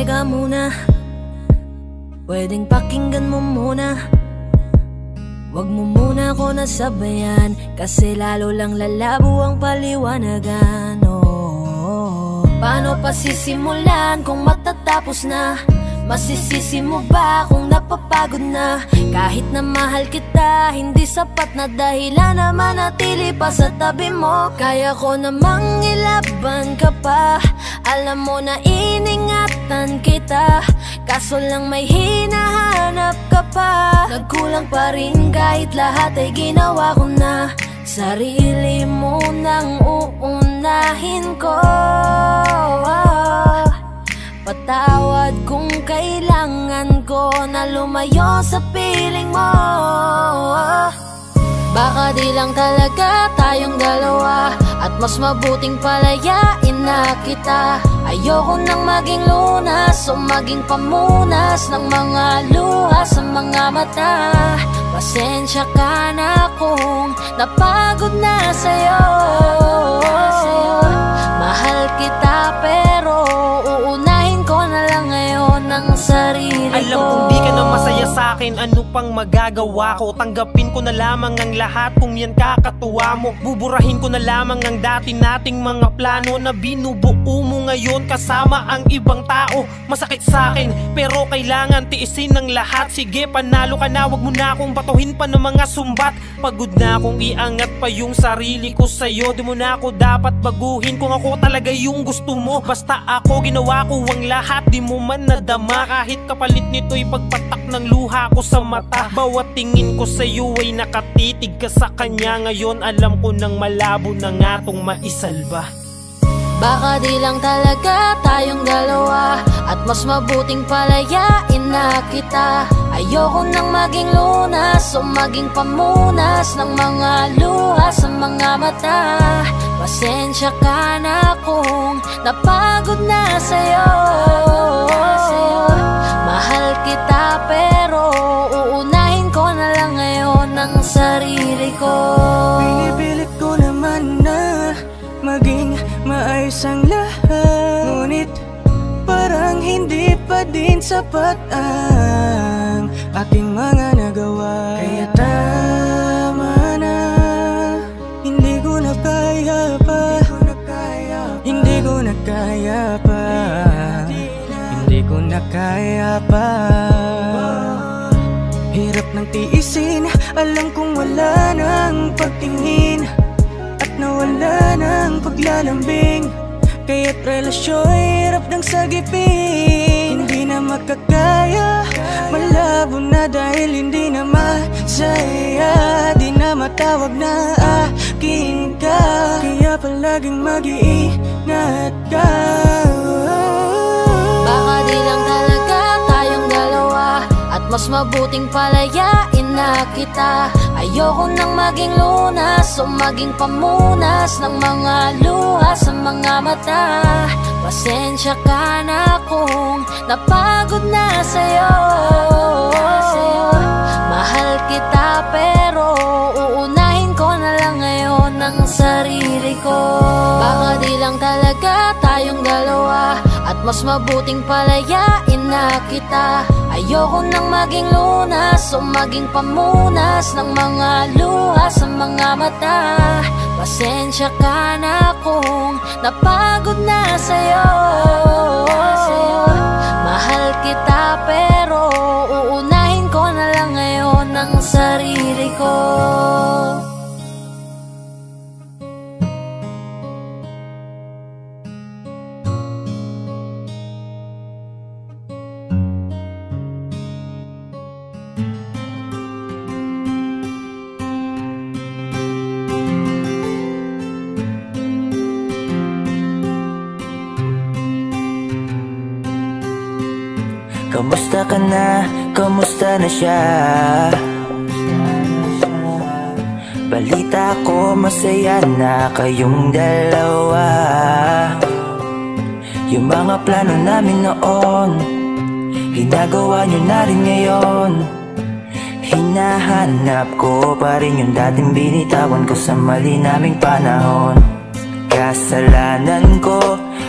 ka muna, pwedeng pakinggan mo muna. Wag mo muna ako nasabayan, kasi lalo lang lalabo ang paliwanagan. Paano pa sisimulan kung matatapos na? Masisisi mo ba kung napapagod na? Kahit na mahal kita, hindi sapat na dahilan na manatili pa sa tabi mo. Kaya ko namang ilaban ka pa, alam mo na iningatan kita, kaso lang may hinahanap ka pa. Nagkulang pa rin kahit lahat ay ginawa ko na. Sarili mo nang uunahin ko. Patawad kung kailangan ko na lumayo sa piling mo. Baka di lang talaga tayong dalawa, at mas mabuting palayain na kita. Ayoko nang maging lunas o maging pamunas ng mga luha sa mga mata. Pasensya ka na kung napagod na sa'yo. Mahal kita pero uunahin ko na lang ngayon ang sarili ko. Alam kong di ka na masaya sa'kin, ano pang magagawa ko? Tanggapin ko na lamang ang lahat kung yan kakatuwa mo. Buburahin ko na lamang ang dati nating mga plano na binubuo mo ngayon kasama ang ibang tao. Masakit sa'kin pero kailangan tiisin ng lahat. Sige, panalo ka na, wag mo na akong batuhin pa ng mga sumbat. Pagod na akong iangat pa yung sarili ko sa'yo. Di mo na ako dapat baguhin kung ako talaga yung gusto mo. Basta ako, ginawa ko ang lahat, di mo man nadama. Kahit kapalit nito'y pagpatak ng luha ko sa mata. Bawat tingin ko sa'yo ay nakatitig ka sa kanya. Ngayon alam ko nang malabo na nga tong maisalba. Baka di lang talaga tayong dalawa, at mas mabuting palayain na kita. Ayoko nang maging lunas o maging pamunas ng mga luha sa mga mata. Pasensya ka na kung napagod na sa'yo. Mahal kita pero uunahin ko na lang ngayon ang sarili ko. Pinipilit ko naman na maging maayos ang lahat, ngunit parang hindi pa din sapat ang aking mga nagawa. Kaya tama na, hindi ko na kaya pa, hindi ko na kaya pa, hindi ko na kaya pa. Hirap ng tiisin, alam kong wala nang pagtingin at nawala ng paglalambing. Kaya't relasyo'y hirap ng sagipin. Hindi na makakaya, malabo na dahil hindi na masaya. Di na matawag na akin ka, kaya palaging mag-iingat ka. Baka di lang talaga tayong dalawa, at mas mabuting palayain na kita. Ayoko nang maging lunas o maging pamunas ng mga luha sa mga mata. Pasensya ka na kung napagod na sa'yo. Mahal kita pero uunahin ko na lang ngayon ang sarili ko. Baka di lang talaga tayong dalawa, at mas mabuting palayain na kita. Ayoko nang maging lunas o maging pamunas ng mga luha sa mga mata. Pasensya ka na kung napagod na sa'yo. Mahal kita pero uunahin ko na lang ngayon ang sarili ko. Kamusta ka na? Kamusta na siya? Balita ko masaya na kayong dalawa. Yung mga plano namin noon, ginagawa nyo na rin ngayon. Hinahanap ko pa rin yung dating binitawan ko sa mali naming panahon. Kasalanan ko,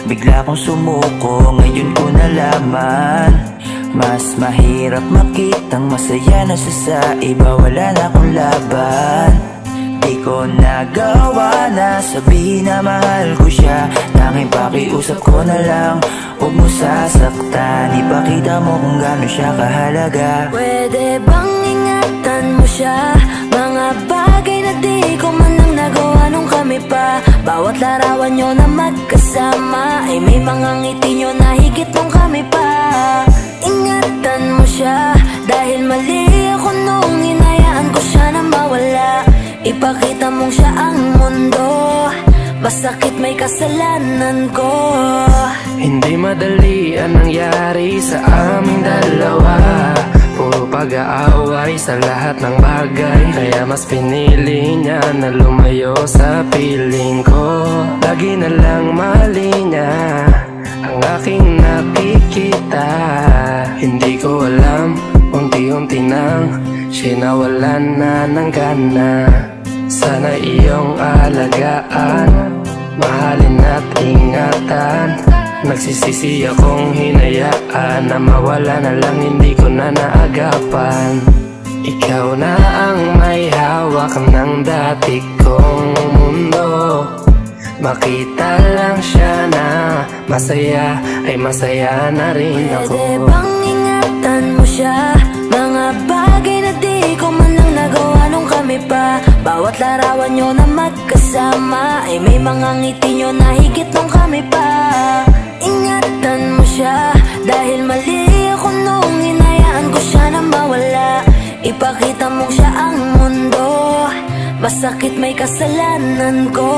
Bigla kong sumuko, ngayon ko nalaman mas mahirap makitang masaya na siya sa iba. Wala na akong laban. Di ko nagawa na sabihin na mahal ko siya. Tanging pakiusap ko na lang, huwag mo sasaktan. Ipakita mo kung gaano siya kahalaga. Pwede bang ingatan mo siya? Mga bagay na di ko man lang nagawa nung kami pa. Bawat larawan nyo na magkasama ay may mga ngiti nyo na higit nung kami pa. Ingatan mo siya dahil mali ako nung hinayaan ko siya na mawala. Ipakita mong siya ang mundo, masakit may kasalanan ko. Hindi madali ang nangyari sa aming dalawa. Puro pag-aaway sa lahat ng bagay, kaya mas pinili niya na lumayo sa piling ko. Lagi na lang mali niya ang aking nakikita. Hindi ko alam, unti-unti nang siya nawalan na ng gana. Sana iyong alagaan, mahalin at ingatan. Nagsisisi akong hinayaan na mawala na lang, hindi ko na naagapan. Ikaw na ang may hawak ng dati kong mundo. Makita lang siya na masaya, ay masaya na rin ako. Pwede bang ingatan mo siya? Mga bagay na di ko man lang nagawa nung kami pa. Bawat larawan nyo na magkasama ay may mga ngiti nyo na higit nung kami pa. Ingatan mo siya dahil mali ako nung hinayaan ko siya na mawala. Ipakita mong siya ang mundo, masakit may kasalanan ko.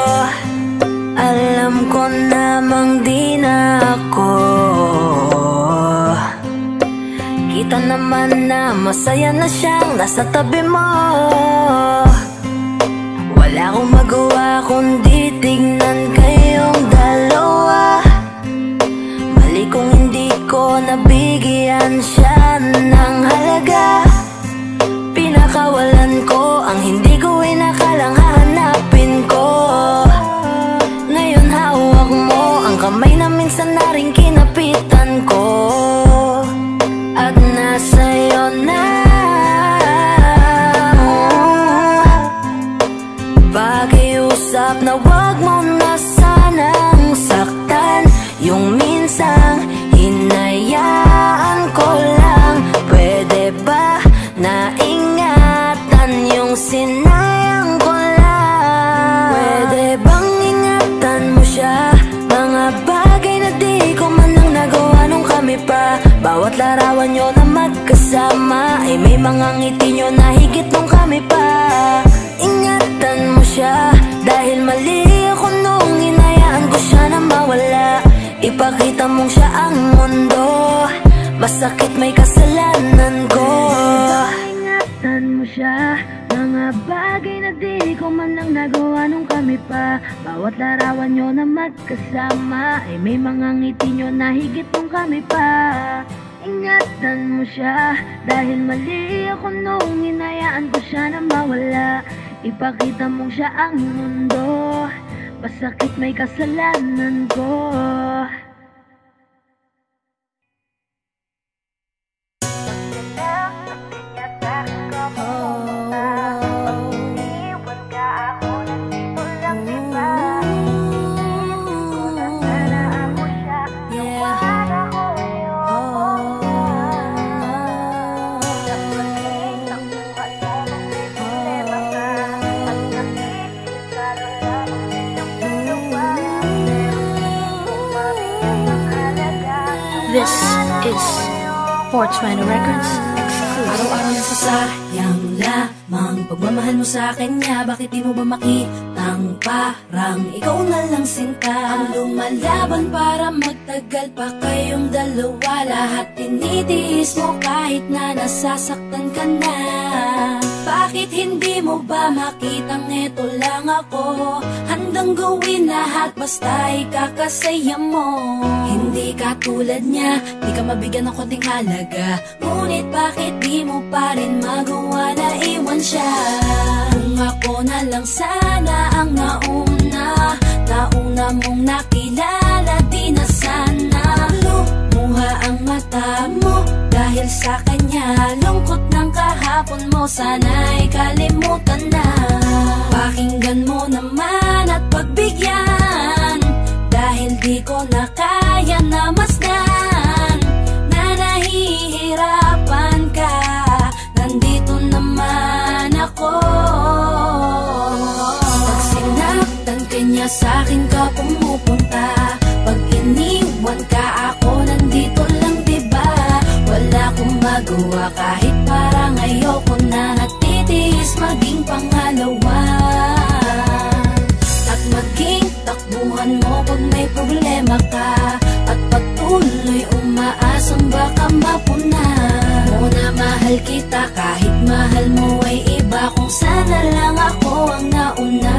Alam ko namang di na ako. Kita naman na masaya na siyang nasa tabi mo. Wala akong magawa kundi tignan kayong dalawa. Mali kung hindi ko nabigyan siya ng halaga. Pinakawalan ko ang hindi ko inakalang hahanapin ko. Ngayon hawak mo ang kamay na minsan na rin kinapitan ko. At nasa'yo na pakiusap na wag mo na sanang saktan. Yung minsang hinayaan ko lang. Pwede ba na ingatan yung sinayang ko lang? Pwede bang ingatan mo siya? Mga bagay na di ko man lang nagawa nung kami pa. Bawat larawan nyo na magkasama ay may mga ngiti nyo na higit nung kami pa. Ingatan mo siya dahil mali ako nung hinayaan ko siya na mawala. Ipakita mong siya ang mundo, masakit may kasalanan ko. Ingatan mo siya, mga bagay na di ko man lang nagawa nung kami pa. Bawat larawan nyo na magkasama ay may mga ngiti nyo na higit nung kami pa. Ingatan mo siya dahil mali ako nung hinayaan ko siya na mawala. Ipakita mong siya ang mundo, masakit may kasalanan ko. This is 420 Records exclusive. Araw-araw nasasayang lamang pagmamahal mo sa kanya. Bakit di mo ba makitang parang ikaw na lang sinta ang lumalaban para magtagal pa kayong dalawa. Lahat tinitiis mo kahit na nasasaktan ka na. Bakit hindi mo ba makitang eto lang ako? Handang gawin lahat basta ikakasaya mo. Hindi ka tulad niya, di ka mabigyan ng konting halaga. Ngunit bakit di mo pa rin magawa na iwan siya? Kung ako na lang sana ang nauna mong nakilala. sa kanya. Lungkot ng kahapon mo, sana'y kalimutan na. Pakinggan mo naman at pagbigyan, dahil di ko na kaya na masdan na nahihirapan ka. Nandito naman ako. Pag sinaktan ka niya, sa'kin ka pumupunta. Pag iniwan ka ako, nandito lang diba? Wala akong magawa kahit parang ayoko na. Natitiis maging pangalawa at maging takbuhan mo pag may problema ka. At patuloy umaasang baka mapuna. Muna mahal kita kahit mahal mo ay iba. Kung sana lang ako ang nauna.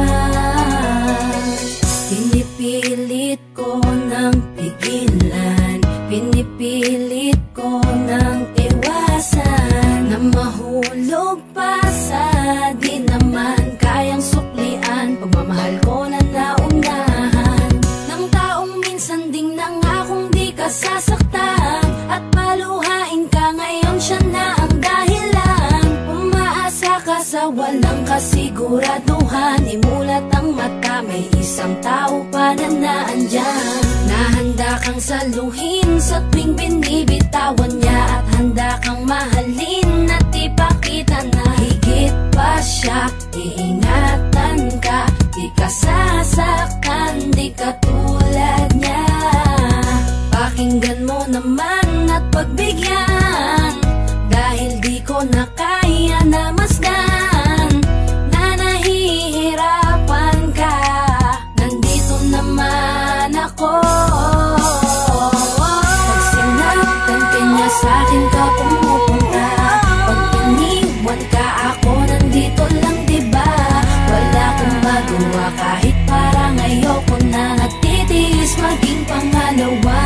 Pinipilit ko ng pigilan, pinipilit ko ng iwasan, na mahulog pa sa di naman kayang suklian. Pagmamahal ko na naunahan ng taong minsan ding nangakong di ka sasaktan. At paluhain ka ngayon, siya na ang dahilan. Umaasa ka sa walang kasiguraduhan. Imulat ang mata, may isang tao pa na naandyan. Nahanda kang saluhin sa tuwing binibitawan niya. At handa kang mahalin at ipakita na higit pa siya. Iingatan ka, di ka sasaktan, di ka tulad niya. Pakinggan mo naman at pagbigyan, dahil di ko na kaya na masdan na nahihirapan ka. Nandito naman ako. Pag sinaktan ka niya, sa'kin ka pumupunta. Pag iniwan ka ako, nandito lang diba? Wala akong magawa kahit parang ayoko na. Natitiis maging pangalawa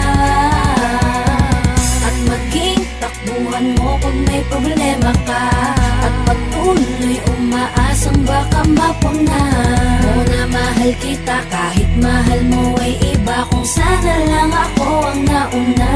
at maging takbuhan mo pag may problema ka. At patuloy umaasang baka mapuna. Muna mahal kita kahit mahal mo ay iba. Kung sana lang ako ang nauna.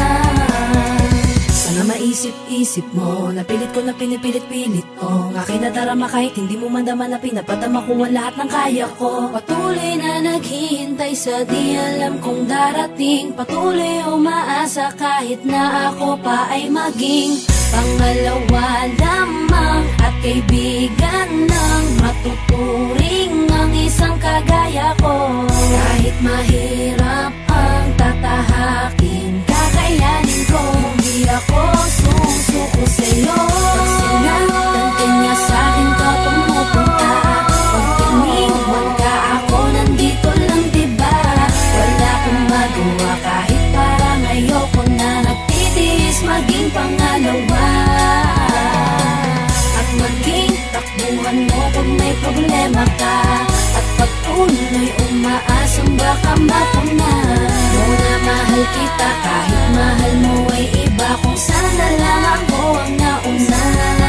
Sana maisip-isip mo, napilit ko na pinipilit-pilit ko. Ang aking nadarama kahit hindi mo mandama na pinapadama ko ang lahat ng kaya ko. Patuloy na naghihintay sa di alam kong darating. Patuloy umaasa kahit na ako pa ay maging pangalawa lamang. At kaibigan ng matuturing ang isang kagaya ko. Kahit mahirap ang tatahakin, kakayanin ko. Hindi ako susuko sa'yo. Pag sinaktan ka niya, sa'kin ka pumupunta. Pag iniwan ka ako, nandito lang diba? Wala akong magawa kahit parang ayoko na. Natitiis maging pangalawa at maging takbuhan mo pag may problema ka. At patuloy umaasang baka mapuna. Muna mahal kita kahit mahal mo ay iba. Kung sana lang ako ang nauna.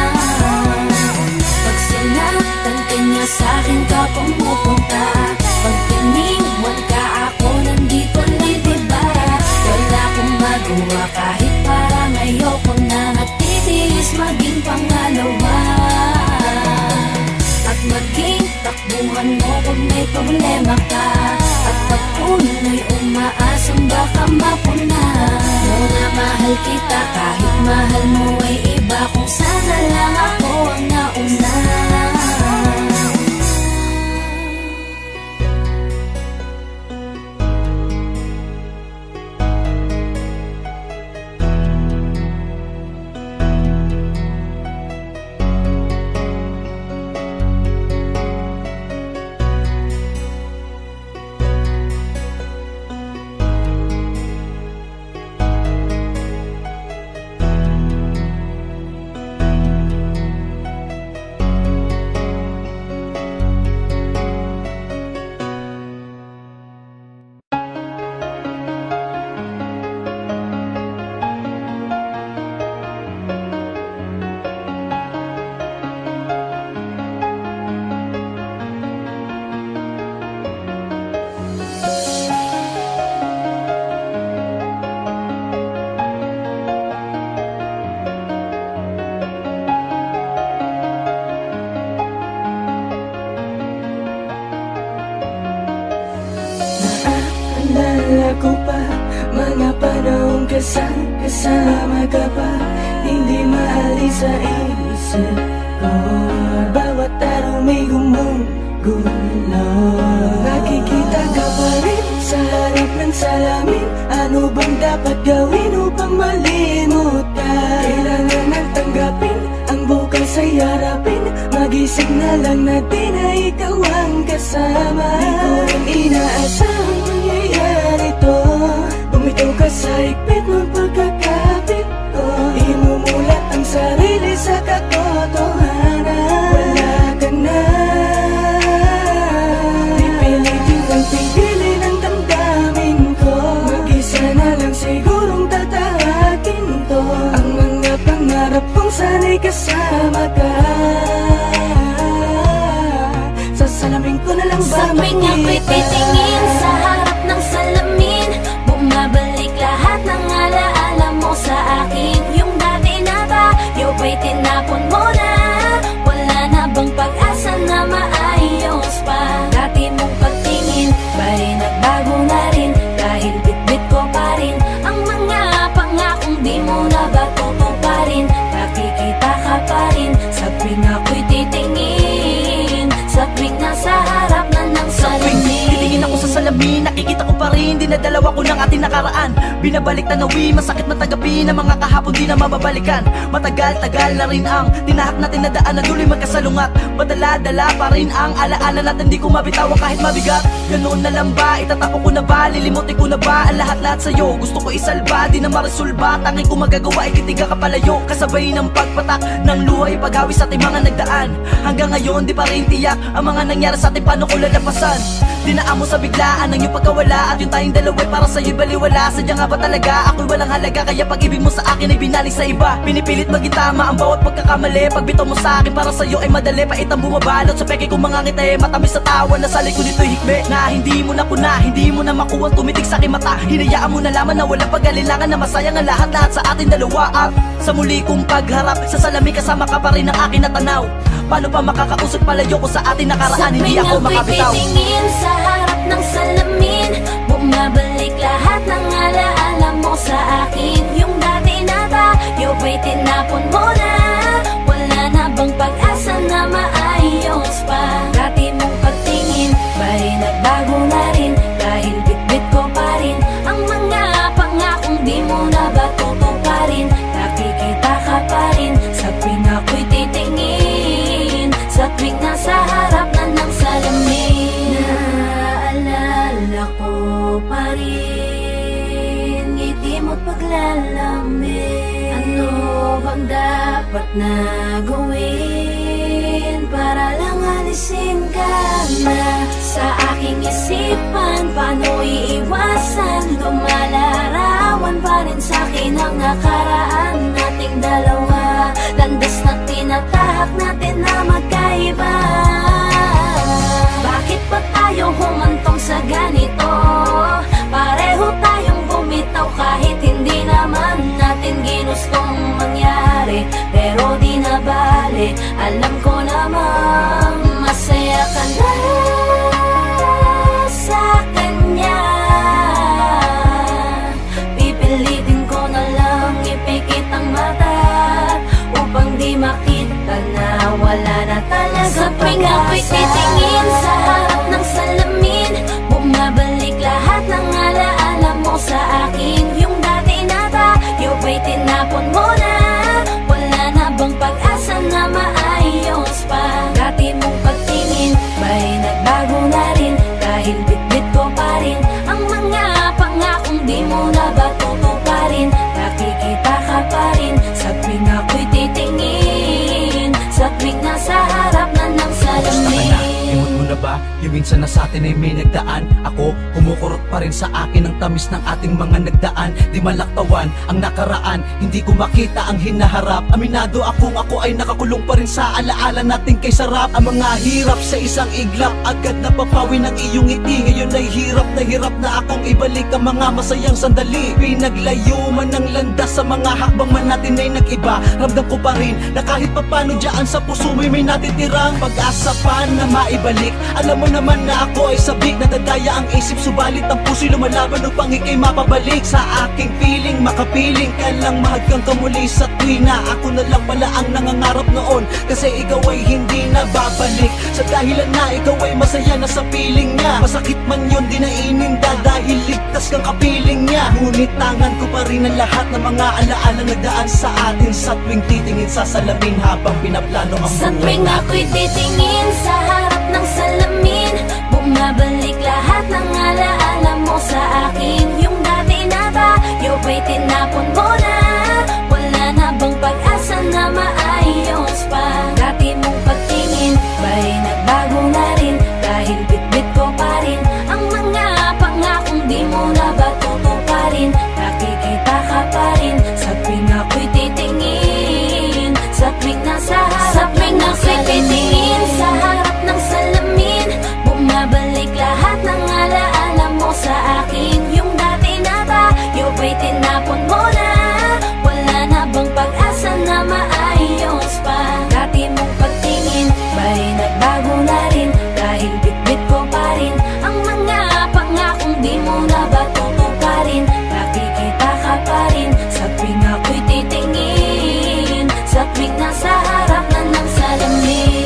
Pag sinaktan ka niya, sa'kin ka pumupunta. Pag iniwan ka ako, nandito lang diba? Wala akong magawa kahit parang ayoko na. Natitiis maging pangalawa at maging takbuhan mo pag may problema ka. At patuloy umaasang baka mapuna. Muna mahal kita kahit mahal mo ay iba. Kung sana lang ako ang nauna. Mga panahong kasama ka pa, hindi maalis sa isip ko. Bawat araw may gumugulo. Nakikita ka pa rin sa harap ng salamin. Ano bang dapat gawin upang malimot ka? Kailangan nang tanggapin ang bukas ay harapin. Magising na lang natin na ikaw ang kasama. Di ko rin inaasahang mangyayari to. Bumitaw ka sa higpit ng pagkakapit ko. Imumulat ang sarili sa katotohanan. Wala ka na, pipilitin kang pigilin ang damdamin ko. Mag-isa na lang sigurong tatahakin to. Ang mga pangarap kong sana'y kasama ka. Sa salamin ko na lang ba Sa tuwing ako'y titingin sa harap ng salamin, bumabalik lahat ng alaala mo sa akin. Yung dati na tayo ba'y tinapon mo na? Wala na bang pag-asa na maayos pa? Dati mong pagtingin ba'y nagbago na rin? Dahil bitbit ko pa rin ang mga pangakong di mo na ba tutuparin? Nakikita ka pa rin sa tuwing ako'y titingin, sa tuwing nasa harap na ng salamin. Titingin ako sa salamin, nakikita ko pa rin dinadalawa ko ng ating nakaraan. Binabalik tanawin, masakit matagapin ang mga kahapon di na mababalikan. Matagal-tagal na rin ang tinahak natin na daan na duloy magkasalungat. Madala-dala pa rin ang alaala natin, di ko mabitawan kahit mabigat. Ganoon na lang ba, itatapon ko na ba, lilimutin ko na ba ang lahat-lahat sa'yo? Gusto ko isalba, di na maresolba, tanging ko magagawa ay titiga ka palayo. Kasabay ng pagpatak ng luha, ipaghawi sa ating mga nagdaan. Hanggang ngayon di pa rin tiyak ang mga nangyari sa ating, paano ko lalapasan? Dinaan mo sa biglaan ang iyong pagkawala, at yung tayong dalawa'y para sa'yo'y baliwala. Sadya nga ba talaga ako'y walang halaga, kaya pag-ibig mo sa akin ay binalik sa iba? Pinipilit maging tama ang bawat pagkakamali, pagbitaw mo sa akin para sa'yo ay madali. Paitang bumabalot sa peke kong mga ngiti, matamis sa tawa na sa likod nito'y hikme. Na hindi mo na kuna, hindi mo na makuha tumitig sa aking mata. Hinayaan mo na lamang na walang pag-alilangan, na masayang ang lahat-lahat sa ating dalawa. At sa muli kong pagharap sa salamin, kasama ka pa rin ang aking natanaw. Paano pa makakausap palayo ko sa ating nakaraan? Hindi ako makabitaw. Sa tuwing ako'y titingin sa harap ng salamin, bumabalik lahat ng alaala mo sa akin. Yung dati na tayo ba'y tinapon mo na? Wala na bang pag-asa na maayos pa? Dati mong pagtingin ba'y nagbago na rin? Dahil bitbit ko pa rin ang mga pangakong di mo na ba tutuparin? Nakikita ka pa rin sa tuwing ako'y titingin, sa tuwing nasa harap na ng salamin. Naalala ko pa rin ngiti mo't paglalambing. Ano bang dapat na gawin para lang alisin ka na sa aking isipan? Paano iiwasan? Lumalarawan pa rin sa'kin ang nakaraan nating dalawa. Landas na tinatahak natin na magkaiba. Bakit ba tayo humantong sa ganito? Pareho tayong bumitaw kahit hindi naman natin ginustong mangyari. Pero di na bale, alam ko namang masaya ka na sa kanya. Pipilitin ko na lang ipikit ang mata upang di makita na wala na talaga. Sa tuwing ako'y titingin sa harap ng salamin, bumabalik lahat ng alaala mo sa akin. Yung dati na tayo ba'y tinapon mo na? Wala na bang pag-asa na maayos pa? Dati mong pagtingin ba'y nagbago na rin? Dahil bitbit ko pa rin ang mga pangakong di mo na ba tutuparin? Nakikita ka pa rin sa tuwing ako'y titingin, sa tuwing nasa harap na ng salamin. Limot mo na ba? Yung minsan na sa atin ay may nagdaan. Ako, kumukurot pa rin sa akin ang tamis ng ating mga nagdaan. Di malaktawan ang nakaraan, hindi ko makita ang hinaharap. Aminado akong ako ay nakakulong pa rin sa alaala natin kay sarap. Ang mga hirap sa isang iglap, agad napapawi ng iyong ngiti. Ngayon ay hirap na akong ibalik ang mga masayang sandali. Pinaglayo man ng landas sa mga hakbang man natin ay nag-iba. Ramdam ko pa rin na kahit papano dyan sa puso may natitirang pag-asa pa na maibalik Alam mo naman na ako ay sabik, nadadaya ang isip, subalit ang puso'y lumalaban upang ika'y mapabalik sa aking piling. Makapiling ka lang, mahagkang kamuli sa tuwi na ako na lang pala ang nangangarap noon, kasi ikaw ay hindi na babalik. Sa dahilan na ikaw ay masaya na sa piling niya, masakit man yun di na ininda dahil ligtas kang kapiling niya. Ngunit tangan ko pa rin ang lahat ng mga alaala nagdaan sa atin sa tuwing titingin sa salamin habang pinaplano ang sa tuwing ako'y titingin sa harap ng salamin, bumabalik lahat ng alaala mo sa akin. Yung dati na tayo ba'y tinapon mo na? Wala na bang pag-asa na maayos pa? Dati mong pagtingin ba'y nagbago na rin? Dahil bitbit ko pa rin ang mga pangakong di mo na ba tutuparin? Nakikita ka pa rin sa tuwing ako'y titingin, sa tuwing nasa harap ng salamin, sa harap ng salamin, bumabalik lahat ng alaala mo sa akin. Yung dati na tayo ba'y tinapon mo na? Wala na bang pag-asa na maayos pa? Dati mong pagtingin ba'y nagbago na rin? Dahil bitbit ko pa rin ang mga pangakong di mo na ba tutuparin? Nakikita ka pa rin sa tuwing ako'y titingin, sa tuwing nasa harap na ng salamin.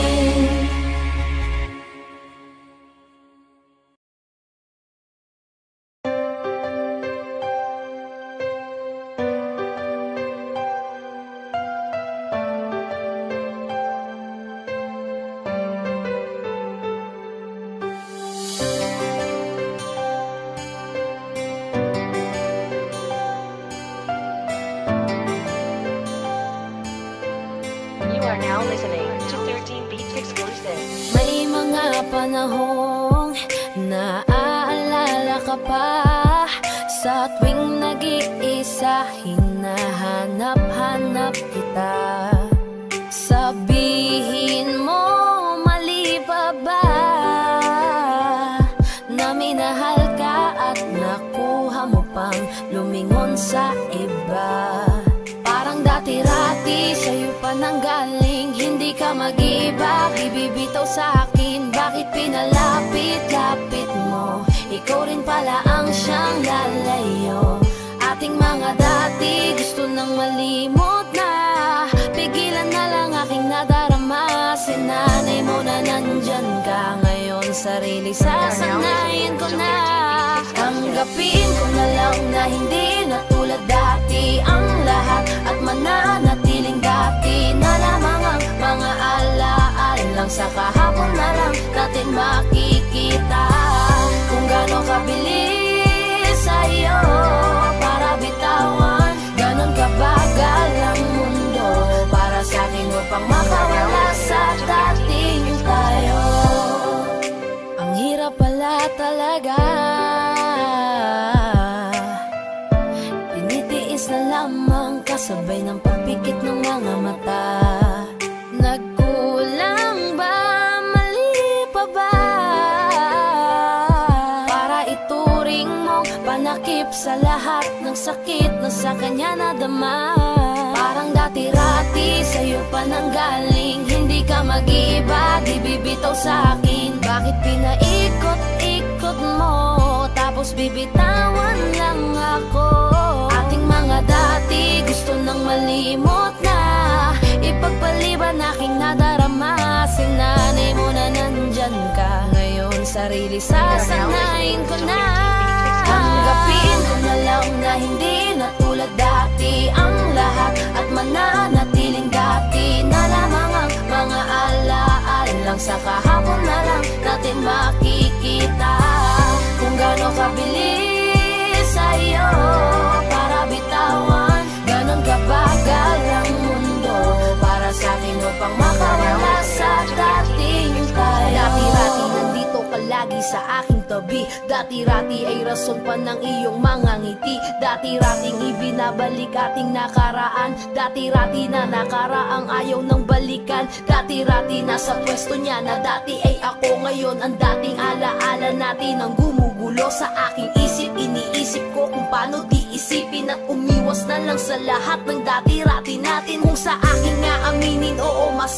You are now listening to 13 Beats Exclusive. May mga panahong naaalala ka pa, sa tuwing nag-iisa hinahanap-hanap kita. Sabihin mo, mali pa ba na minahal ka at nakuha mo pang lumingon sa iba? Parang dati-rati sa'yo pa nanggaling, hindi ka mag-iba, bibibitaw sa akin. Bakit pinalapit-lapit mo? Ikaw rin pala ang siyang lalayo. Ating mga dati gusto nang malimot na, pigilan na lang aking nadarama. Sinanay mo na nandyan ka ngayon, sarili sasanayin ko na. Tanggapin ko na lang na hindi na tulad dati ang lahat, at mananatiling dati na lamang ang mga alaala lang. Sa kahapon na lang natin makikita kung gaano kabilis sa'yo para bitawan, ganon kabagal ang mundo para sa'kin upang makawala sa dating tayo. Ang hirap pala talaga, tinitiis na lamang kasabay ng pagpikit ng mga mata. Nagkulang ba? Mali pa ba? Para ituring mong panakip sa lahat ng sakit na sa kanya nadama. Parang dati-rati sa'yo pa nanggaling, hindi ka mag-iba, di bibitaw sa akin. Bakit pinaikot-ikot mo, tapos bibitawan lang ako? Ating mga dati gusto nang malimot na, ipagpaliban aking nadarama. Sinanay mo na nandyan ka ngayon, sarili sasanayin ko na. Tanggapin ko na lang na hindi na tulad dati ang lahat, at mananatiling dati na lamang ang mga alaala lang. Sa kahapon na lang natin makikita kung gaano kabilis sa'yo para bitawan, ganon kabagal ang mundo para sa'kin upang makawala sa dating tayo. Dati-rati nandito ka lagi sa aking tabi, dati-rati ay rason pa ng iyong mga ngiti. Dati-rating ibinabalik ating nakaraan, dati-rati na nakaraang ayaw ng balikan. Dati-rati nasa pwesto niya na dati ay ako, ngayon ang dating alaala natin ang gumugulo sa aking isip. Iniisip ko kung paano di isipin at umiwas na lang sa lahat ng dati-rati natin. Kung sa akin nga aminin, oo masakit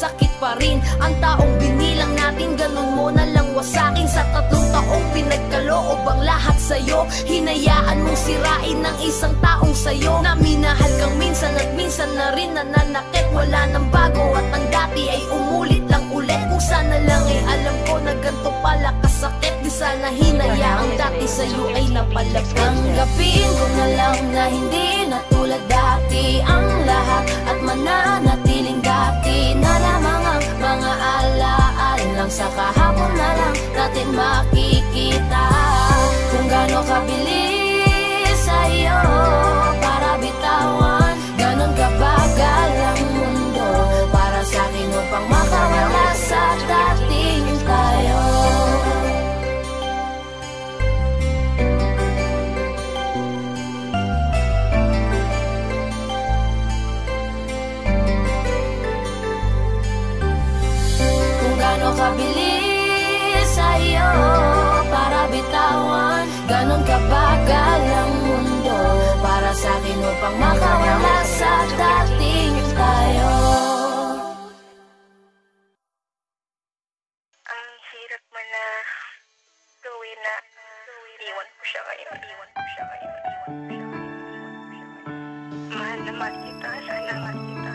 pa rin ang taong binilang natin. Ganun mo na lang wasakin sa 3 taong pinagkaloob ang lahat sa'yo. Hinayaan mong sirain ng isang taong sa'yo na minahal kang minsan at minsan na rin nananakit. Wala nang bago at ang dati ay umulit lang ulit. Kung sana lang ay alam ko na ganito pala kasakit, di sana hinayaang dati sa'yo ay napalapit. Tanggapin ko na lang na hindi na tulad dati ang lahat at mananatiling dati na lamang ang mga alaala lang sa kahapon na lang natin makikita. Kung gaano kabilis sa'yo para bitawan, ganon kabagal ang mundo para sa'kin upang makawala sa dating tayo. Kabilis sa'yo para bitawan, ganon kabagal ang mundo para sa'kin upang makawala sa dating tayo. Ang hirap man na gawin na iwan ko siya ngayon. Mahal na mahal kita, sana mahal kita.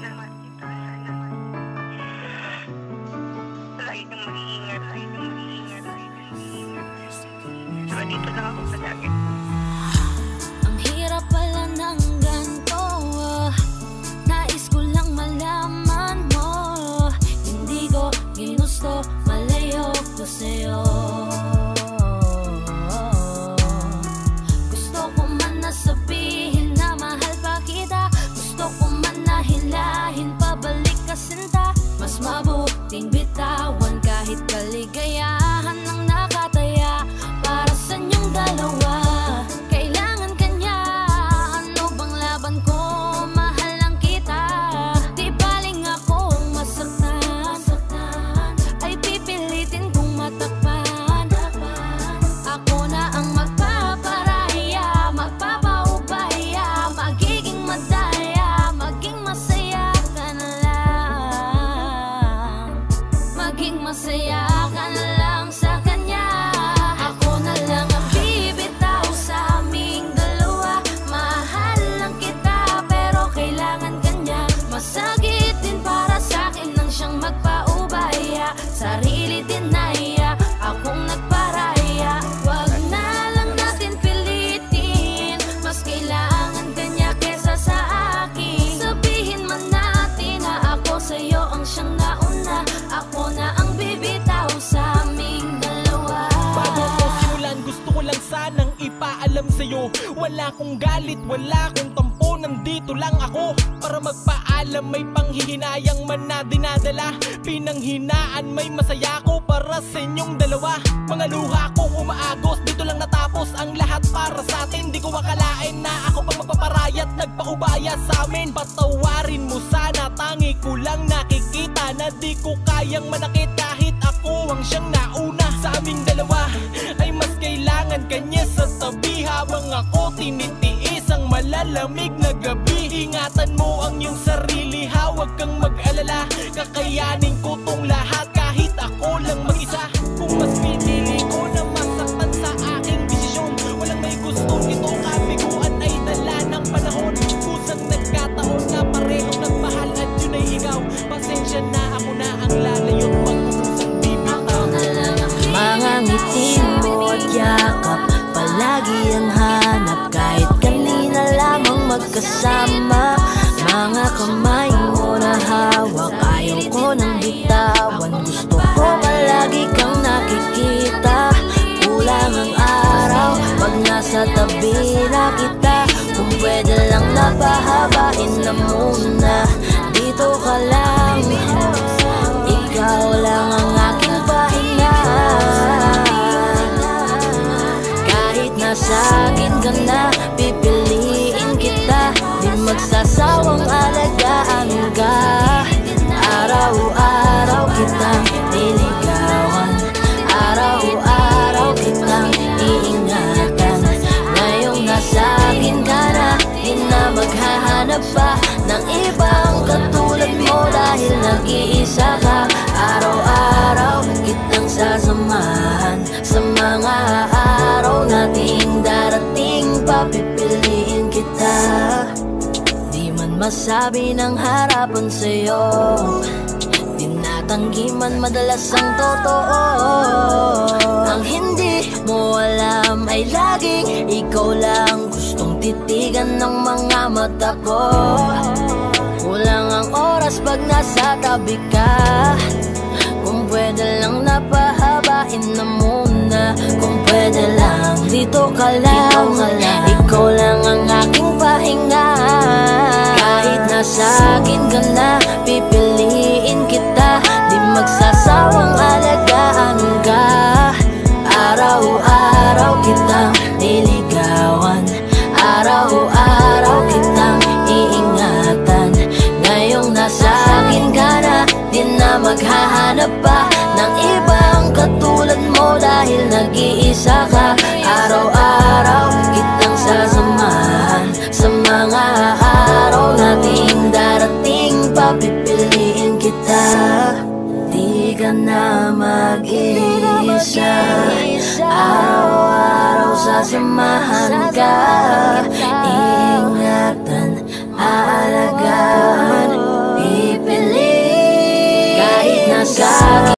Lagi kang mag-iingat. So, dito lang ako palagi. Ang hirap pala ng ganito, nais ko lang malaman mo. Hindi ko ginusto, malayo ko sa'yo. Gusto ko man na sabihin na mahal pa kita, gusto ko man na hilahin pabalik ka sinta. Mas mabuting bitawan kahit kaligayahan ang nakataya para sa inyong dalawa. Kailangan kanya, ano bang laban ko? Mahal lang kita. Di baling ako ang masaktan, ay pipilitin kong matakpan. Ako na ang magpaparaya, magpapaubaya, magiging madaya, maging masaya ka na lang. Maging masaya ka na lang sa kanya. Ako na lang ang bibitaw sa aming dalawa. Mahal lang kita pero kailangan kanya. Masakit din para sa'kin nang siyang magpaubaya. Sarili din naiya, akong nagparaya. Wag na lang natin pilitin, mas kailangan kanya kesa sa akin. Sabihin man natin na ako sa'yo ang siyang nauna. Ako na ang bibitaw sa aming dalawa. Bago ko simulan, gusto ko lang sanang ipaalam sa'yo, wala kong galit, wala kong tampo, nandito lang ako para magpaalam. May panghihinayang man na dinadala, pinanghinaan may masaya ko para sa inyong dalawa. Mga luha kong umaagos, dito lang natapos ang lahat para sa atin. Di ko akalain na ako pang mapaparayat, nagpaubaya sa amin. Patawarin mo sana, tangi ko lang nakikita na di ko kayang manakit kahit ako ang siyang nauna. Sa aming dalawa ay mas kailangan kanya sa tabi habang ako tinitiis ang malalamig na gabi. Ingatan mo ang iyong sarili, huwag kang mag-alala, kakayanin ko tong lahat kahit ako lang mag-isa. Kung mas pinili ko na masaktan sa aking desisyon, walang may gustong ito kabiguan ay dala ng panahon. Kusang nagkataon na parehong nagmahal at yun ay ikaw. Pasensya na, ako na ang lalayo't mag-usang bibitaw. Mga ngiti mo at yakap, palagi ang hanap kahit kanina lamang magkasama. Mga kamay mo na hawak, ayaw ko nang bitawan. Gusto ko palagi kang nakikita. Kulang ang araw pag nasa tabi na kita. Kung pwede lang napahabain na muna, dito ka lang. Ikaw lang ang aking pahinga. Kahit nasa akin ka na, pipiliin kita. Di magsasawang alagaan ka. Araw-araw kitang niligawan, araw-araw kitang iingatan. Ngayong nasa akin ka na, di na maghahanap pa ng ibang katulad mo. masabi ng harapan sa'yo. Tinatanggi man madalas ang totoo. Ang hindi mo alam ay laging ikaw lang gustong titigan ng mga mata ko. Kulang ang oras pag nasa tabi ka. Kung pwede lang napahabain na muna. Kung pwede lang dito ka lang. Ikaw lang ang aking pahinga. Kahit nasa akin ka na, pipiliin kita. Di magsasawang alagaan ka. Araw-araw kitang niligawan. Araw-araw kitang iingatan. Ngayong nasa akin ka na, di na maghahanap pa ng ibang katulad mo. Dahil nag-iisa ka. Araw-araw kitang sasamahan sa mga araw nating darating. Papipiliin kita. Di ka na mag-iisa. Araw-araw sasamahan ka. Ingatan, aalagaan, pipiliin. Kahit nasa